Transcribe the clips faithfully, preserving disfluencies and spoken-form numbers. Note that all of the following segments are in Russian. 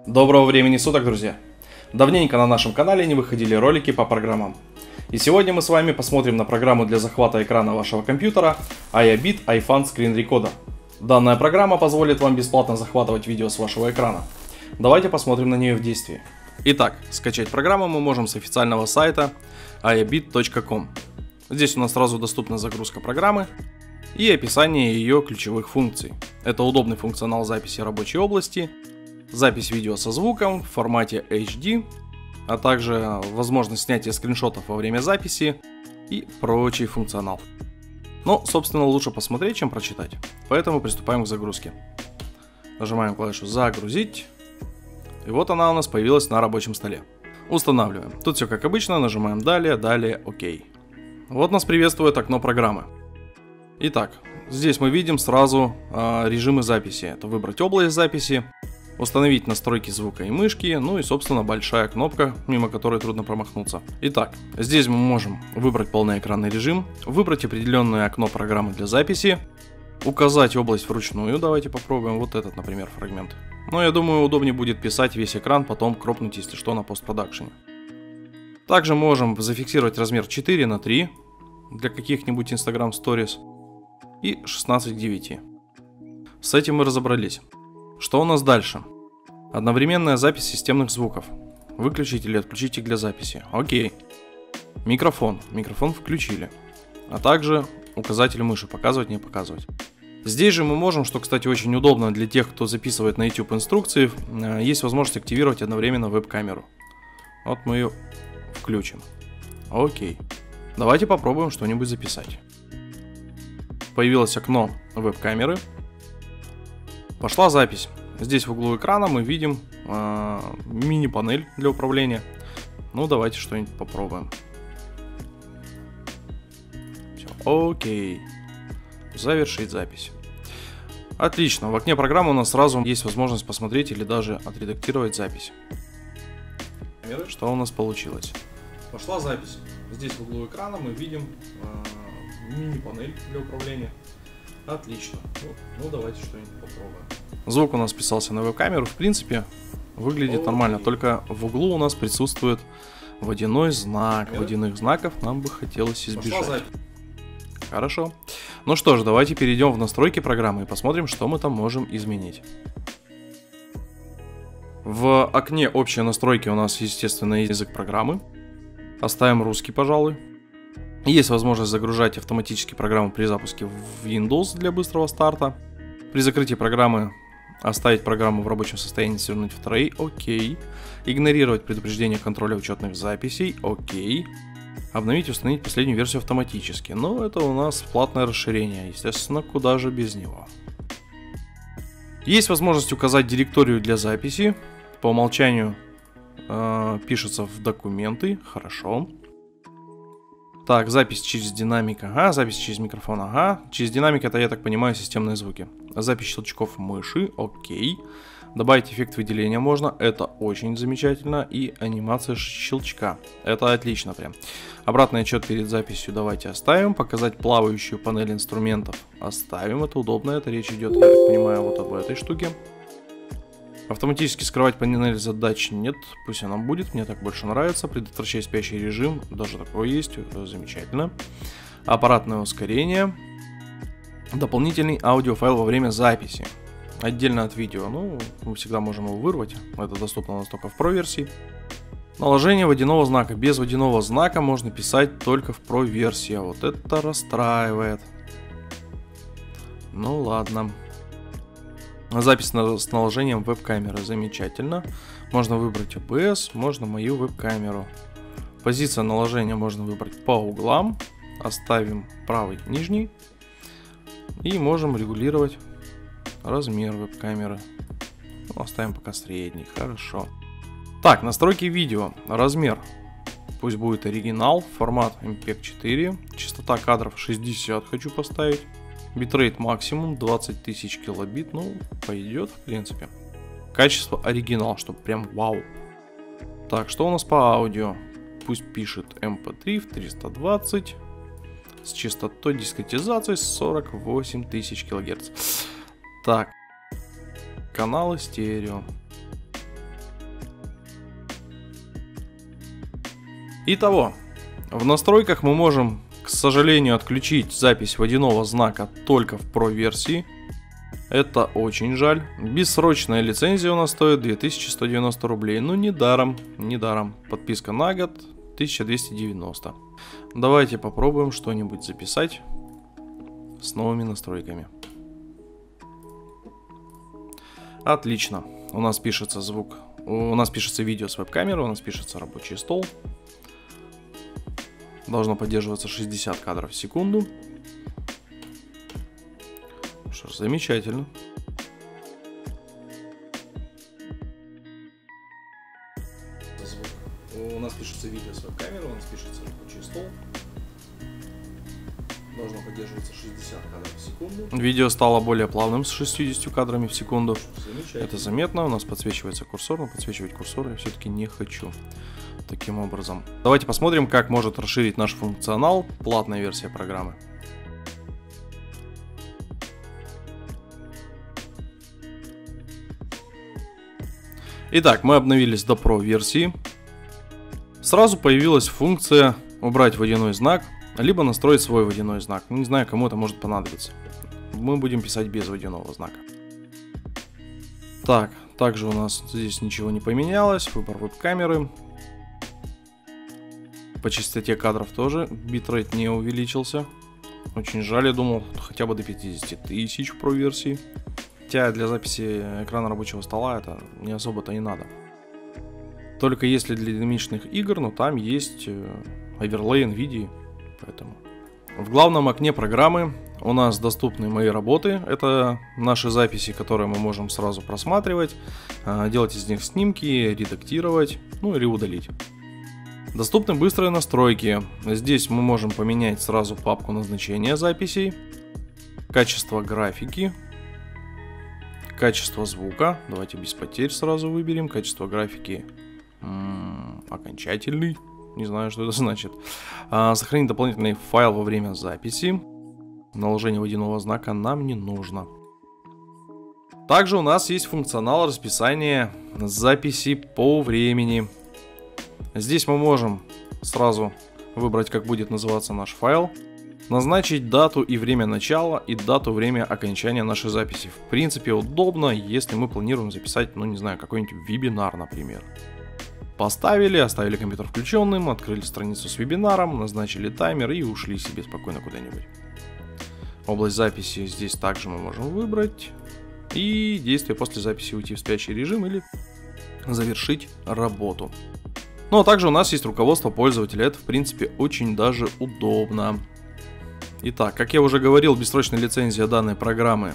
Доброго времени суток, друзья! Давненько на нашем канале не выходили ролики по программам. И сегодня мы с вами посмотрим на программу для захвата экрана вашего компьютера iAbit iFun Screen Recorder. Данная программа позволит вам бесплатно захватывать видео с вашего экрана. Давайте посмотрим на нее в действии. Итак, скачать программу мы можем с официального сайта ай эй бит точка ком. Здесь у нас сразу доступна загрузка программы и описание ее ключевых функций. Это удобный функционал записи рабочей области, запись видео со звуком в формате эйч ди, а также возможность снятия скриншотов во время записи и прочий функционал. Но, собственно, лучше посмотреть, чем прочитать. Поэтому приступаем к загрузке. Нажимаем клавишу «Загрузить». И вот она у нас появилась на рабочем столе. Устанавливаем. Тут все как обычно, нажимаем «Далее», «Далее», «Ок». Вот нас приветствует окно программы. Итак, здесь мы видим сразу э, режимы записи. Это выбрать область записи, установить настройки звука и мышки, ну и, собственно, большая кнопка, мимо которой трудно промахнуться. Итак, здесь мы можем выбрать полноэкранный режим, выбрать определенное окно программы для записи, указать область вручную. Давайте попробуем вот этот, например, фрагмент. Но я думаю, удобнее будет писать весь экран, потом кропнуть, если что, на постпродакшене. Также можем зафиксировать размер четыре на три для каких-нибудь Instagram Stories и шестнадцать к девяти. С этим мы разобрались. Что у нас дальше? Одновременная запись системных звуков. Выключить или отключить их для записи. Окей. Микрофон. Микрофон включили. А также указатель мыши. Показывать, не показывать. Здесь же мы можем, что, кстати, очень удобно для тех, кто записывает на YouTube инструкции, есть возможность активировать одновременно веб-камеру. Вот мы ее включим. Окей. Давайте попробуем что-нибудь записать. Появилось окно веб-камеры. Пошла запись. Здесь в углу экрана мы видим э, мини-панель для управления. Ну, давайте что-нибудь попробуем. Все, окей. Завершить запись. Отлично. В окне программы у нас сразу есть возможность посмотреть или даже отредактировать запись. Что у нас получилось? Пошла запись. Здесь в углу экрана мы видим э, мини-панель для управления. Отлично. Ну, ну давайте что-нибудь попробуем. Звук у нас вписался на веб-камеру. В принципе, выглядит Окей. нормально. Только в углу у нас присутствует водяной знак. Нет? Водяных знаков нам бы хотелось избежать. Хорошо. Ну что ж, давайте перейдем в настройки программы и посмотрим, что мы там можем изменить. В окне общей настройки у нас, естественно, язык программы. Оставим русский, пожалуй. Есть возможность загружать автоматически программу при запуске в Windows для быстрого старта. При закрытии программы оставить программу в рабочем состоянии, свернуть в трей. Окей. Игнорировать предупреждение контроля учетных записей. Окей. Обновить и установить последнюю версию автоматически. Но это у нас платное расширение. Естественно, куда же без него. Есть возможность указать директорию для записи. По умолчанию э, пишется в документы. Хорошо. Так, запись через динамик, ага, запись через микрофон, ага. Через динамик это, я так понимаю, системные звуки. Запись щелчков мыши, окей. Добавить эффект выделения можно, это очень замечательно. И анимация щелчка, это отлично прям. Обратный отчет перед записью давайте оставим. Показать плавающую панель инструментов оставим, это удобно, это речь идет, я так понимаю, вот об этой штуке. Автоматически скрывать панель задач нет, пусть она будет, мне так больше нравится. Предотвращать спящий режим, даже такое есть, это замечательно. Аппаратное ускорение. Дополнительный аудиофайл во время записи. Отдельно от видео, ну, мы всегда можем его вырвать, это доступно у нас только в Pro версии. Наложение водяного знака. Без водяного знака можно писать только в Pro версии, а вот это расстраивает. Ну ладно. Запись с наложением веб-камеры. Замечательно. Можно выбрать о бэ эс, можно мою веб-камеру. Позиция наложения можно выбрать по углам. Оставим правый нижний. И можем регулировать размер веб-камеры. Ну, оставим пока средний. Хорошо. Так, настройки видео. Размер. Пусть будет оригинал. Формат эм пег четыре. Частота кадров шестьдесят хочу поставить. Битрейт максимум двадцать тысяч килобит, ну, пойдет, в принципе. Качество оригинал, чтобы прям вау. Так, что у нас по аудио? Пусть пишет эм пэ три в триста двадцать. С частотой дискретизации сорок восемь тысяч килогерц. Так, каналы стерео. Итого, в настройках мы можем, к сожалению, отключить запись водяного знака только в Pro версии. Это очень жаль. Бессрочная лицензия у нас стоит две тысячи сто девяносто рублей. Ну, не даром, не даром. Подписка на год тысяча двести девяносто. Давайте попробуем что-нибудь записать с новыми настройками. Отлично. У нас пишется звук. У нас пишется видео с веб-камеры, у нас пишется рабочий стол. Должно поддерживаться шестьдесят кадров в секунду. Что ж, замечательно. У нас пишется видео с веб-камеры, у нас пишется рабочий стол. Должно поддерживаться шестьдесят кадров в секунду. Видео стало более плавным с шестьюдесятью кадрами в секунду. Это заметно. У нас подсвечивается курсор, но подсвечивать курсор я все-таки не хочу. Таким образом. Давайте посмотрим, как может расширить наш функционал платная версия программы. Итак, мы обновились до Pro версии. Сразу появилась функция убрать водяной знак, либо настроить свой водяной знак. Не знаю, кому это может понадобиться. Мы будем писать без водяного знака. Так, также у нас здесь ничего не поменялось. Выбор веб-камеры. По частоте кадров тоже битрейт не увеличился. Очень жаль, я думал хотя бы до пятидесяти тысяч в Pro версии. Хотя для записи экрана рабочего стола это не особо-то и надо. Только если для динамичных игр, но там есть оверлей NVIDIA, поэтому. В главном окне программы у нас доступны мои работы. Это наши записи, которые мы можем сразу просматривать, делать из них снимки, редактировать, ну или удалить. Доступны быстрые настройки. Здесь мы можем поменять сразу папку назначения записей, качество графики, качество звука. Давайте без потерь сразу выберем. Качество графики м-м, окончательный. Не знаю, что это значит. А, сохранить дополнительный файл во время записи. Наложение водяного знака нам не нужно. Также у нас есть функционал расписания записи по времени. Здесь мы можем сразу выбрать, как будет называться наш файл. Назначить дату и время начала и дату, время окончания нашей записи. В принципе, удобно, если мы планируем записать, ну не знаю, какой-нибудь вебинар, например. Поставили, оставили компьютер включенным, открыли страницу с вебинаром, назначили таймер и ушли себе спокойно куда-нибудь. Область записи здесь также мы можем выбрать. И действие после записи уйти в спящий режим или завершить работу. Ну а также у нас есть руководство пользователя, это в принципе очень даже удобно. Итак, как я уже говорил, бессрочная лицензия данной программы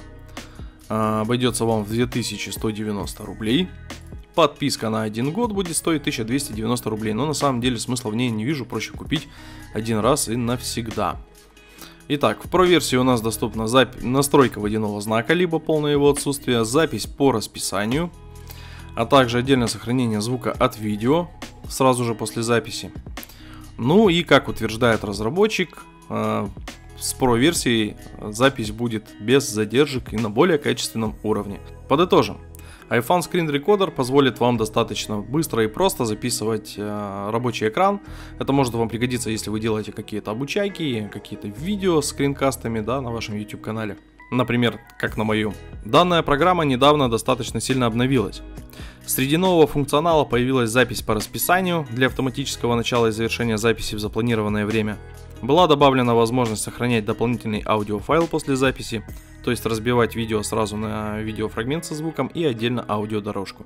э, обойдется вам в две тысячи сто девяносто рублей. Подписка на один год будет стоить тысяча двести девяносто рублей, но на самом деле смысла в ней не вижу, проще купить один раз и навсегда. Итак, в Pro версии у нас доступна запись, настройка водяного знака, либо полное его отсутствие, запись по расписанию, а также отдельное сохранение звука от видео сразу же после записи. Ну и, как утверждает разработчик, э, с Pro версией запись будет без задержек и на более качественном уровне. Подытожим. iFun Screen Recorder позволит вам достаточно быстро и просто записывать э, рабочий экран. Это может вам пригодиться, если вы делаете какие-то обучайки, какие-то видео с скринкастами, да, на вашем YouTube канале. Например, как на моем. Данная программа недавно достаточно сильно обновилась. Среди нового функционала появилась запись по расписанию для автоматического начала и завершения записи в запланированное время. Была добавлена возможность сохранять дополнительный аудиофайл после записи, то есть разбивать видео сразу на видеофрагмент со звуком и отдельно аудиодорожку.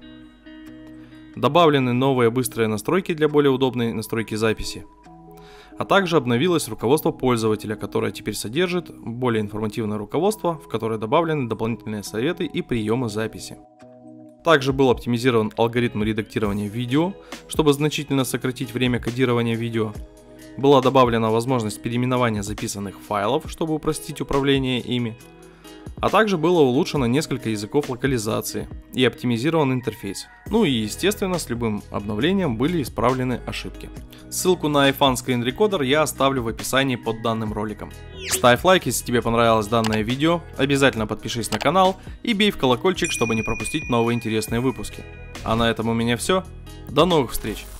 Добавлены новые быстрые настройки для более удобной настройки записи. А также обновилось руководство пользователя, которое теперь содержит более информативное руководство, в которое добавлены дополнительные советы и приемы записи. Также был оптимизирован алгоритм редактирования видео, чтобы значительно сократить время кодирования видео. Была добавлена возможность переименования записанных файлов, чтобы упростить управление ими. А также было улучшено несколько языков локализации и оптимизирован интерфейс. Ну и естественно, с любым обновлением были исправлены ошибки. Ссылку на iFun Screen Recorder я оставлю в описании под данным роликом. Ставь лайк, если тебе понравилось данное видео, обязательно подпишись на канал и бей в колокольчик, чтобы не пропустить новые интересные выпуски. А на этом у меня все. До новых встреч!